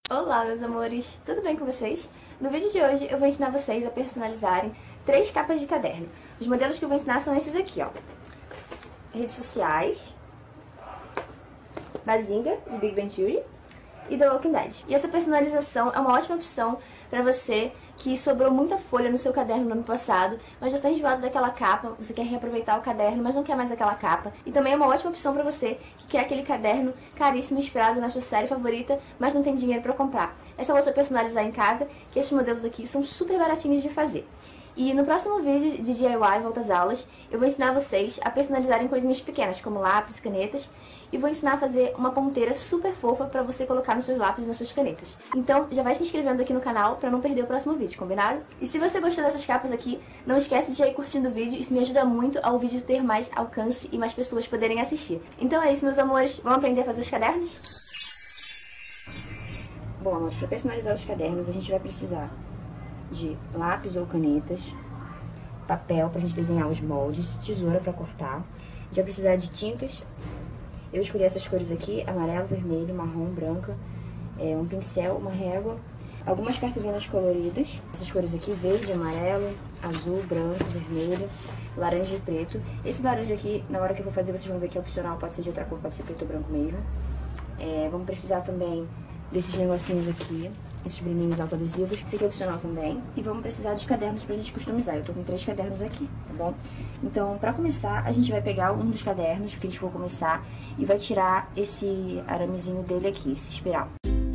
Olá, meus amores! Tudo bem com vocês? No vídeo de hoje eu vou ensinar vocês a personalizarem 3 capas de caderno. Os modelos que eu vou ensinar são esses aqui, ó. Redes sociais, Bazinga, de Big Bang Theory, e The Walking Dead. E essa personalização é uma ótima opção pra você que sobrou muita folha no seu caderno no ano passado, mas já está enjoado daquela capa, você quer reaproveitar o caderno, mas não quer mais aquela capa. E também é uma ótima opção pra você que quer aquele caderno caríssimo inspirado na sua série favorita, mas não tem dinheiro pra comprar. É só você personalizar em casa, que esses modelos aqui são super baratinhos de fazer. E no próximo vídeo de DIY Volta às Aulas, eu vou ensinar vocês a personalizarem coisinhas pequenas, como lápis, canetas, e vou ensinar a fazer uma ponteira super fofa pra você colocar nos seus lápis e nas suas canetas. Então, já vai se inscrevendo aqui no canal pra não perder o próximo vídeo, combinado? E se você gostou dessas capas aqui, não esquece de ir curtindo o vídeo, isso me ajuda muito ao vídeo ter mais alcance e mais pessoas poderem assistir. Então é isso, meus amores, vamos aprender a fazer os cadernos? Bom, amores, pra personalizar os cadernos a gente vai precisar de lápis ou canetas, papel pra gente desenhar os moldes, tesoura pra cortar, a gente vai precisar de tintas. Eu escolhi essas cores aqui, amarelo, vermelho, marrom, branca, um pincel, uma régua, algumas cartolinas coloridas, essas cores aqui, verde, amarelo, azul, branco, vermelho, laranja e preto. Esse laranja aqui, na hora que eu vou fazer, vocês vão ver que é opcional, pode ser de outra cor, pode ser preto ou branco mesmo. Vamos precisar também desses negocinhos aqui, esses brilhinhos autoadesivos, esse aqui é opcional também. E vamos precisar de cadernos pra gente customizar. Eu tô com 3 cadernos aqui, tá bom? Então, pra começar, a gente vai pegar um dos cadernos que a gente for começar e vai tirar esse aramezinho dele aqui, esse espiral.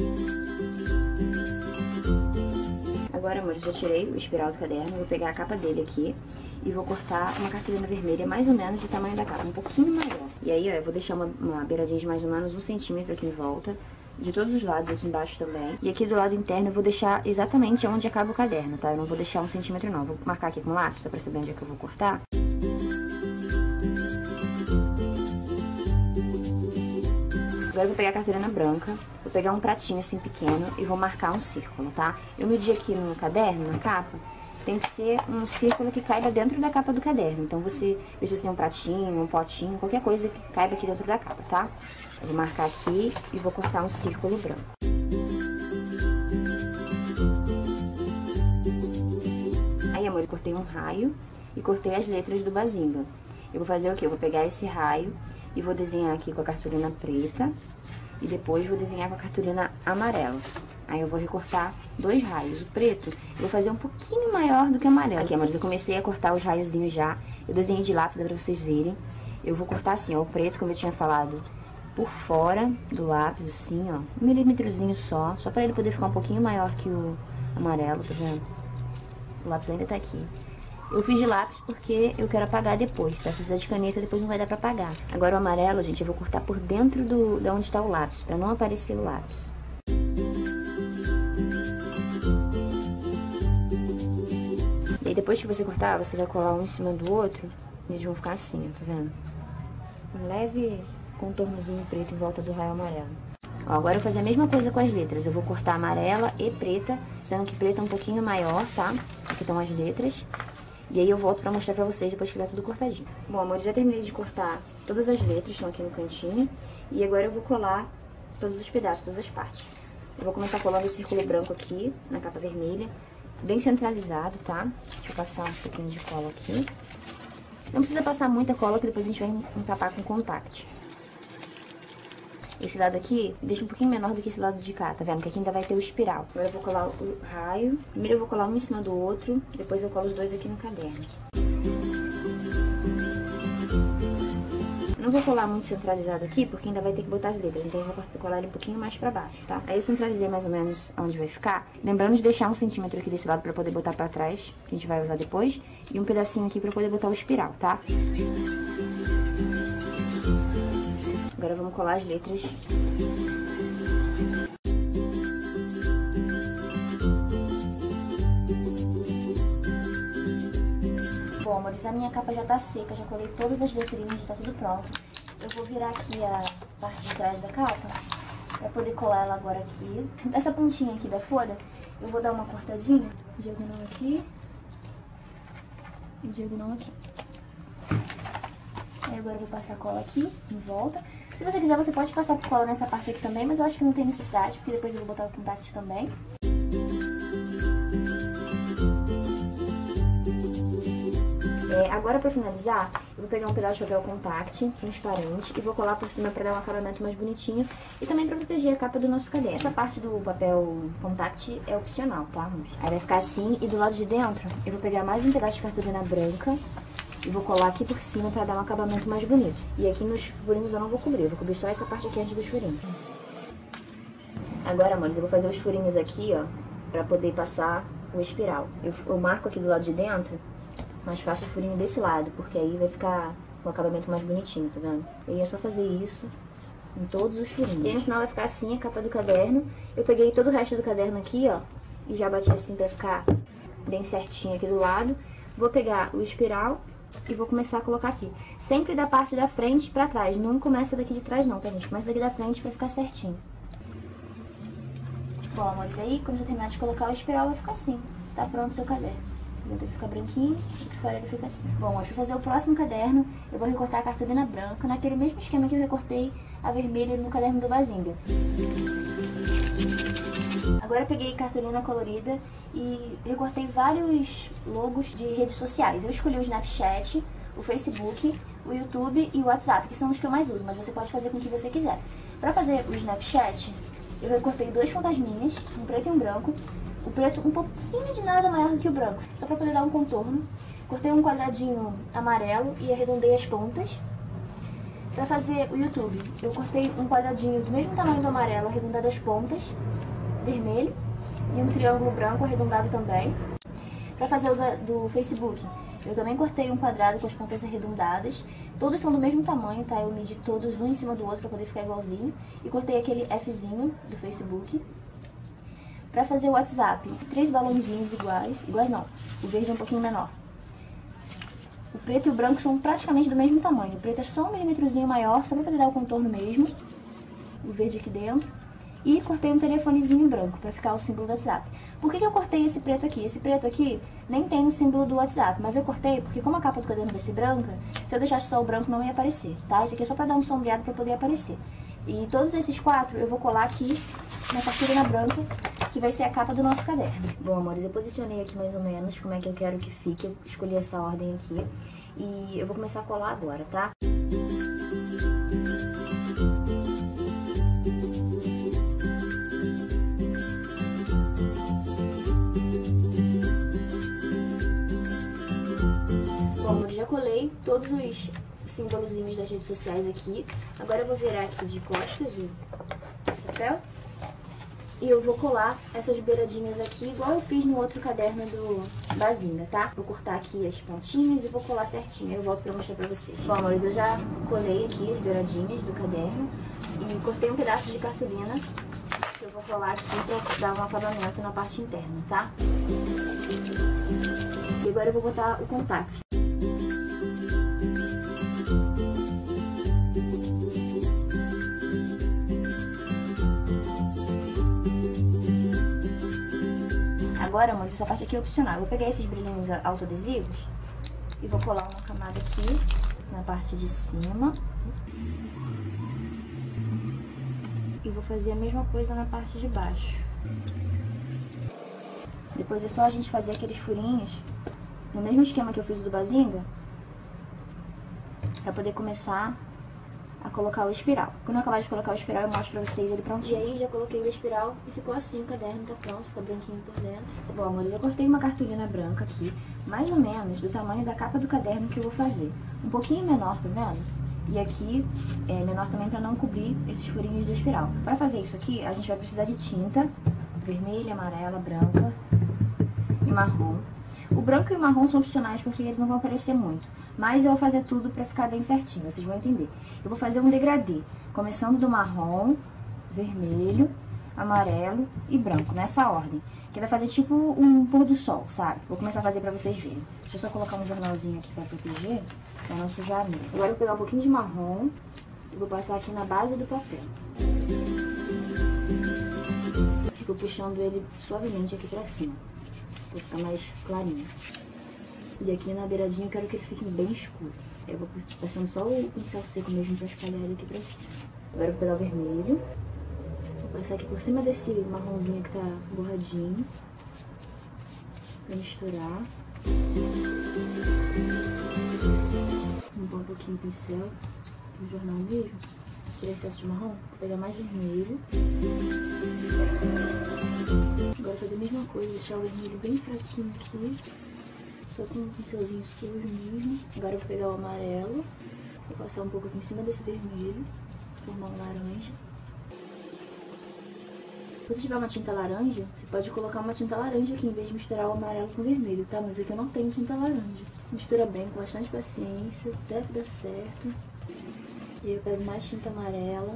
Agora, amores, eu já tirei o espiral do caderno, vou pegar a capa dele aqui e vou cortar uma cartolina vermelha mais ou menos do tamanho da capa, um pouquinho maior. E aí, ó, eu vou deixar uma beiradinha de mais ou menos 1 centímetro aqui em volta, de todos os lados, aqui embaixo também. E aqui do lado interno eu vou deixar exatamente onde acaba o caderno, tá? Eu não vou deixar 1 centímetro não, vou marcar aqui com lápis, só pra saber onde é que eu vou cortar. Agora eu vou pegar a cartolina branca, vou pegar um pratinho assim pequeno e vou marcar um círculo, tá? Eu medi aqui no caderno, na capa, tem que ser um círculo que caiba dentro da capa do caderno. Então você, se você tem um pratinho, um potinho, qualquer coisa que caiba aqui dentro da capa, tá? Eu vou marcar aqui e vou cortar um círculo branco. Aí, amor, eu cortei um raio e cortei as letras do Bazinga. Eu vou fazer o quê? Eu vou pegar esse raio e vou desenhar aqui com a cartolina preta e depois vou desenhar com a cartolina amarela. Aí eu vou recortar 2 raios. O preto eu vou fazer um pouquinho maior do que o amarelo. Aqui, amores, eu comecei a cortar os raiozinhos já. Eu desenhei de lápis, dá pra vocês verem. Eu vou cortar assim, ó, o preto, como eu tinha falado, por fora do lápis, assim, ó. 1 milímetrozinho só pra ele poder ficar um pouquinho maior que o amarelo, tá vendo? O lápis ainda tá aqui. Eu fiz de lápis porque eu quero apagar depois, tá? Se precisar de caneta, depois não vai dar pra apagar. Agora o amarelo, gente, eu vou cortar por dentro de onde tá o lápis, pra não aparecer o lápis. E aí depois que você cortar, você vai colar um em cima do outro e eles vão ficar assim, ó, tá vendo? Um leve contornozinho preto em volta do raio amarelo. Ó, agora eu vou fazer a mesma coisa com as letras. Eu vou cortar amarela e preta, sendo que preta é um pouquinho maior, tá? Aqui estão as letras. E aí eu volto pra mostrar pra vocês depois que tiver tudo cortadinho. Bom, amor, já terminei de cortar todas as letras, estão aqui no cantinho. E agora eu vou colar todos os pedaços, todas as partes. Eu vou começar colando o círculo branco aqui, na capa vermelha. Bem centralizado, tá? Deixa eu passar um pouquinho de cola aqui. Não precisa passar muita cola, que depois a gente vai encapar com contact. Esse lado aqui, deixa um pouquinho menor do que esse lado de cá, tá vendo? Que aqui ainda vai ter o espiral. Agora eu vou colar o raio. Primeiro eu vou colar um em cima do outro, depois eu colo os dois aqui no caderno. Não vou colar muito centralizado aqui, porque ainda vai ter que botar as letras, então eu vou colar ele um pouquinho mais pra baixo, tá? Aí eu centralizei mais ou menos onde vai ficar, lembrando de deixar 1 centímetro aqui desse lado pra poder botar pra trás, que a gente vai usar depois, e um pedacinho aqui pra poder botar o espiral, tá? Agora vamos colar as letras. Bom, amores, a minha capa já tá seca, já colei todas as letrinhas, já tá tudo pronto. Eu vou virar aqui a parte de trás da capa, pra poder colar ela agora aqui. Essa pontinha aqui da folha, eu vou dar uma cortadinha, diagonal aqui e diagonal aqui. Aí agora eu vou passar a cola aqui, em volta. Se você quiser, você pode passar por cola nessa parte aqui também, mas eu acho que não tem necessidade, porque depois eu vou botar o contact também. Agora, pra finalizar, eu vou pegar um pedaço de papel contact transparente e vou colar por cima pra dar um acabamento mais bonitinho e também pra proteger a capa do nosso caderno. Essa parte do papel contact é opcional, tá? Aí vai ficar assim, e do lado de dentro eu vou pegar mais um pedaço de cartolina branca e vou colar aqui por cima pra dar um acabamento mais bonito. E aqui nos furinhos eu não vou cobrir, eu vou cobrir só essa parte aqui antes dos furinhos. Agora, amores, eu vou fazer os furinhos aqui, ó, pra poder passar o espiral. Eu marco aqui do lado de dentro, mas faço o furinho desse lado, porque aí vai ficar um acabamento mais bonitinho, tá vendo? E aí é só fazer isso em todos os furinhos. E aí no final vai ficar assim a capa do caderno. Eu peguei todo o resto do caderno aqui, ó, e já bati assim pra ficar bem certinho aqui do lado. Vou pegar o espiral e vou começar a colocar aqui. Sempre da parte da frente pra trás, não começa daqui de trás não, tá, gente? Começa daqui da frente pra ficar certinho. Bom, amores, aí quando você terminar de colocar o espiral vai ficar assim. Tá pronto o seu caderno. Ele fica branquinho e por fora ele fica assim. Bom, para fazer o próximo caderno, eu vou recortar a cartolina branca naquele mesmo esquema que eu recortei a vermelha no caderno do Bazinga. Agora eu peguei cartolina colorida e recortei vários logos de redes sociais. Eu escolhi o Snapchat, o Facebook, o YouTube e o WhatsApp, que são os que eu mais uso, mas você pode fazer com o que você quiser. Para fazer o Snapchat, eu recortei 2 fantasminhas, um preto e um branco. O preto um pouquinho de nada maior do que o branco, só pra poder dar um contorno. Cortei um quadradinho amarelo e arredondei as pontas. Pra fazer o YouTube, eu cortei um quadradinho do mesmo tamanho do amarelo, arredondado as pontas, vermelho, e um triângulo branco arredondado também. Pra fazer o do Facebook, eu também cortei um quadrado com as pontas arredondadas. Todos são do mesmo tamanho, tá? Eu medi todos um em cima do outro pra poder ficar igualzinho. E cortei aquele Fzinho do Facebook. Pra fazer o WhatsApp, 3 balãozinhos iguais não, o verde é um pouquinho menor. O preto e o branco são praticamente do mesmo tamanho, o preto é só um milímetrozinho maior, só pra poder dar o contorno mesmo, o verde aqui dentro. E cortei um telefonezinho branco pra ficar o símbolo do WhatsApp. Por que eu cortei esse preto aqui? Esse preto aqui nem tem o símbolo do WhatsApp, mas eu cortei porque como a capa do caderno vai ser branca, se eu deixasse só o branco não ia aparecer, tá? Isso aqui é só pra dar um sombreado pra poder aparecer. E todos esses 4 eu vou colar aqui na cartolina branca, que vai ser a capa do nosso caderno. Bom, amores, eu posicionei aqui mais ou menos como é que eu quero que fique. Eu escolhi essa ordem aqui. E eu vou começar a colar agora, tá? Bom, amores, já colei todos os símbolozinhos das redes sociais aqui. Agora eu vou virar aqui de costas o papel. E eu vou colar essas beiradinhas aqui, igual eu fiz no outro caderno do Bazinga, tá? Vou cortar aqui as pontinhas e vou colar certinho. Eu volto pra mostrar pra vocês. Bom, amores, eu já colei aqui as beiradinhas do caderno. E cortei um pedaço de cartolina que eu vou colar aqui pra dar um acabamento na parte interna, tá? E agora eu vou botar o contact. Agora, amores, essa parte aqui é opcional. Eu vou pegar esses brilhinhos autoadesivos e vou colar uma camada aqui na parte de cima. E vou fazer a mesma coisa na parte de baixo. Depois é só a gente fazer aqueles furinhos no mesmo esquema que eu fiz do Bazinga, pra poder começar a colocar o espiral. Quando eu acabar de colocar o espiral, eu mostro pra vocês ele pronto. E aí, já coloquei o espiral e ficou assim, o caderno tá pronto, ficou branquinho por dentro. Bom, amores, eu cortei uma cartolina branca aqui, mais ou menos do tamanho da capa do caderno que eu vou fazer. Um pouquinho menor, tá vendo? E aqui é menor também pra não cobrir esses furinhos do espiral. Pra fazer isso aqui, a gente vai precisar de tinta vermelha, amarela, branca e marrom. O branco e o marrom são opcionais porque eles não vão aparecer muito. Mas eu vou fazer tudo pra ficar bem certinho, vocês vão entender. Eu vou fazer um degradê, começando do marrom, vermelho, amarelo e branco, nessa ordem. Que vai fazer tipo um pôr do sol, sabe? Vou começar a fazer pra vocês verem. Deixa eu só colocar um jornalzinho aqui pra proteger, pra não sujar a mesa. Agora eu vou pegar um pouquinho de marrom e vou passar aqui na base do papel. Fico puxando ele suavemente aqui pra cima, pra ficar mais clarinho. E aqui na beiradinha eu quero que ele fique bem escuro. Eu vou passando só o pincel seco mesmo pra espalhar ele aqui pra cima. Agora eu vou pegar o vermelho. Vou passar aqui por cima desse marronzinho que tá borradinho. Pra misturar. Vou um pouquinho de pincel no jornal mesmo. Tirar excesso de marrom. Vou pegar mais vermelho. Agora fazer a mesma coisa, deixar o vermelho bem fraquinho aqui. Só com um pincelzinho sujo mesmo. Agora eu vou pegar o amarelo. Vou passar um pouco aqui em cima desse vermelho. Formar um laranja. Se você tiver uma tinta laranja, você pode colocar uma tinta laranja aqui, em vez de misturar o amarelo com o vermelho, tá? Mas aqui eu não tenho tinta laranja. Mistura bem, com bastante paciência, deve dar certo. E aí eu pego mais tinta amarela.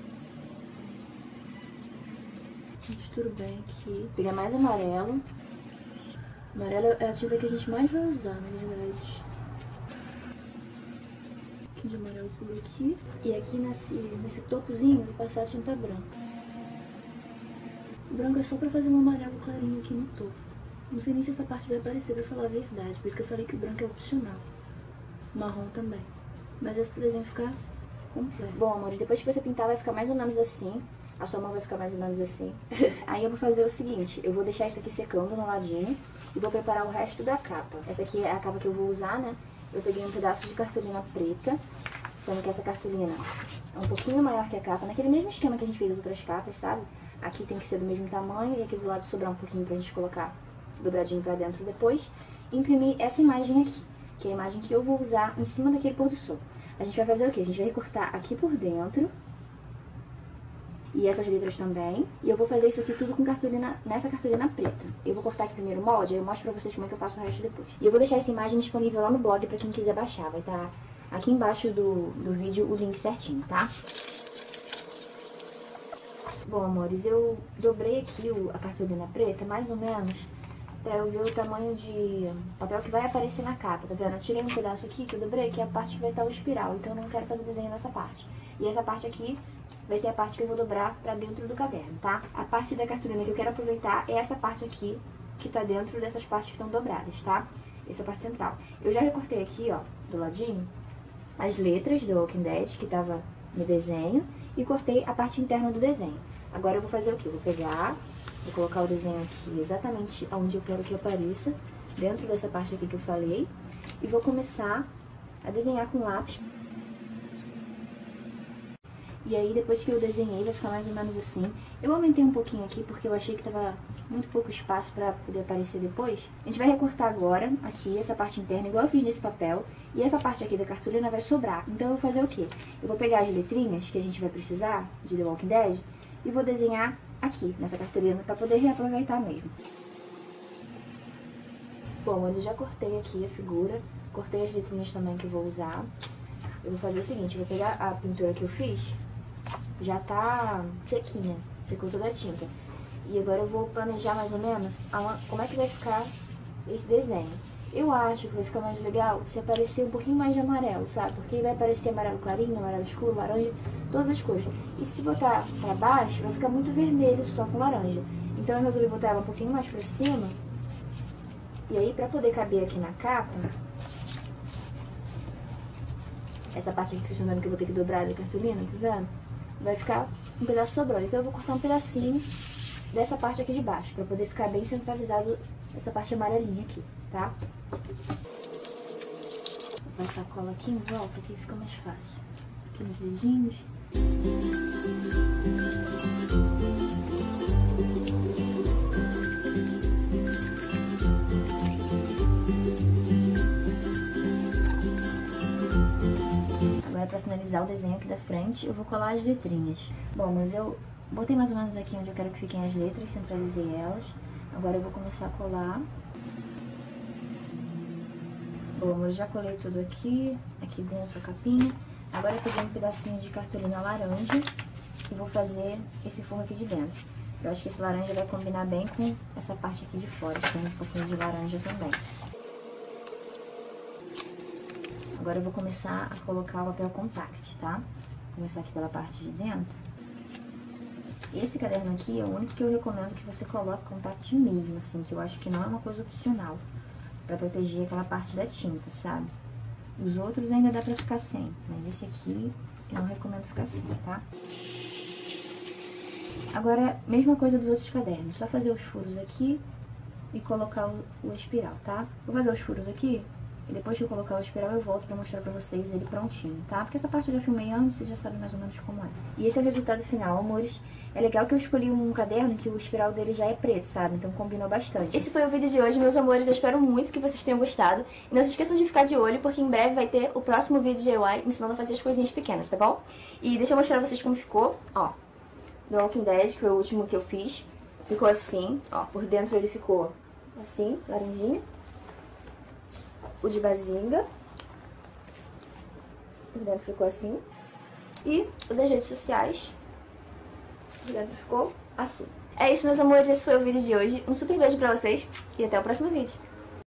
Misturo bem aqui. Pegar mais amarelo. Amarelo é a tinta que a gente mais vai usar, na verdade. Um pouquinho de amarelo por aqui. E aqui nesse topozinho eu vou passar a tinta branca. O branco é só pra fazer um amarelo clarinho aqui no topo. Não sei nem se essa parte vai aparecer, pra falar a verdade. Por isso que eu falei que o branco é opcional. O marrom também. Mas é pro desenho ficar completo. Bom, amores, depois que você pintar vai ficar mais ou menos assim. A sua mão vai ficar mais ou menos assim. Aí eu vou fazer o seguinte, eu vou deixar isso aqui secando no ladinho e vou preparar o resto da capa. Essa aqui é a capa que eu vou usar, né? Eu peguei um pedaço de cartolina preta, sendo que essa cartolina é um pouquinho maior que a capa, naquele mesmo esquema que a gente fez as outras capas, sabe? Aqui tem que ser do mesmo tamanho e aqui do lado sobrar um pouquinho pra gente colocar dobradinho pra dentro depois. E imprimir essa imagem aqui, que é a imagem que eu vou usar em cima daquele pôr do sol. A gente vai fazer o quê? A gente vai recortar aqui por dentro. E essas letras também. E eu vou fazer isso aqui tudo com cartolina, nessa cartolina preta. Eu vou cortar aqui primeiro o molde, aí eu mostro pra vocês como é que eu faço o resto depois. E eu vou deixar essa imagem disponível lá no blog pra quem quiser baixar. Vai estar aqui embaixo do vídeo o link certinho, tá? Bom, amores, eu dobrei aqui a cartolina preta, mais ou menos, pra eu ver o tamanho de papel que vai aparecer na capa, tá vendo? Eu tirei um pedaço aqui que eu dobrei, que é a parte que vai estar o espiral, então eu não quero fazer desenho nessa parte. E essa parte aqui vai ser a parte que eu vou dobrar pra dentro do caderno, tá? A parte da cartolina que eu quero aproveitar é essa parte aqui, que tá dentro dessas partes que estão dobradas, tá? Essa parte central. Eu já recortei aqui, ó, do ladinho, as letras do Walking Dead que tava no desenho e cortei a parte interna do desenho. Agora eu vou fazer o quê? Eu vou pegar, vou colocar o desenho aqui exatamente onde eu quero que apareça, dentro dessa parte aqui que eu falei, e vou começar a desenhar com lápis. E aí, depois que eu desenhei, vai ficar mais ou menos assim. Eu aumentei um pouquinho aqui, porque eu achei que tava muito pouco espaço pra poder aparecer depois. A gente vai recortar agora, aqui, essa parte interna, igual eu fiz nesse papel. E essa parte aqui da cartolina vai sobrar. Então, eu vou fazer o quê? Eu vou pegar as letrinhas que a gente vai precisar, de The Walking Dead, e vou desenhar aqui, nessa cartolina, pra poder reaproveitar mesmo. Bom, eu já cortei aqui a figura, cortei as letrinhas também que eu vou usar. Eu vou fazer o seguinte, eu vou pegar a pintura que eu fiz, já tá sequinha, secou toda a tinta. E agora eu vou planejar mais ou menos como é que vai ficar esse desenho. Eu acho que vai ficar mais legal se aparecer um pouquinho mais de amarelo, sabe? Porque vai aparecer amarelo clarinho, amarelo escuro, laranja, todas as cores. E se botar pra baixo, vai ficar muito vermelho só com laranja. Então eu resolvi botar ela um pouquinho mais pra cima. E aí, pra poder caber aqui na capa, essa parte aqui que vocês estão vendo que eu vou ter que dobrar da cartolina, tá vendo? Vai ficar um pedaço sobrando. Então eu vou cortar um pedacinho dessa parte aqui de baixo, pra poder ficar bem centralizado essa parte amarelinha aqui, tá? Vou passar a cola aqui em volta, que fica mais fácil. Aqui nos dedinhos. Agora, pra finalizar o desenho aqui da frente, eu vou colar as letrinhas. Bom, mas eu botei mais ou menos aqui onde eu quero que fiquem as letras, centralizei elas. Agora eu vou começar a colar. Bom, eu já colei tudo aqui dentro a capinha. Agora eu peguei um pedacinho de cartolina laranja e vou fazer esse forro aqui de dentro. Eu acho que esse laranja vai combinar bem com essa parte aqui de fora, que tem um pouquinho de laranja também. Agora eu vou começar a colocar o papel compact, tá? Vou começar aqui pela parte de dentro. Esse caderno aqui é o único que eu recomendo que você coloque compact mesmo, assim, que eu acho que não é uma coisa opcional, pra proteger aquela parte da tinta, sabe? Os outros ainda dá pra ficar sem, mas esse aqui Não recomendo ficar assim, tá? Agora, mesma coisa dos outros cadernos. Só fazer os furos aqui e colocar o espiral, tá? Vou fazer os furos aqui e depois que eu colocar o espiral eu volto pra mostrar pra vocês ele prontinho, tá? Porque essa parte eu já filmei antes, vocês já sabem mais ou menos como é. E esse é o resultado final, amores. É legal que eu escolhi um caderno que o espiral dele já é preto, sabe? Então combinou bastante. Esse foi o vídeo de hoje, meus amores. Eu espero muito que vocês tenham gostado. E não se esqueçam de ficar de olho, porque em breve vai ter o próximo vídeo de DIY ensinando a fazer as coisinhas pequenas, tá bom? E deixa eu mostrar pra vocês como ficou, ó. Do Walking Dead, que foi o último que eu fiz. Ficou assim, ó. Por dentro ele ficou assim, laranjinha. O de Bazinga. Por dentro ficou assim. E o das redes sociais. Por dentro ficou assim. É isso, meus amores. Esse foi o vídeo de hoje. Um super beijo pra vocês. E até o próximo vídeo.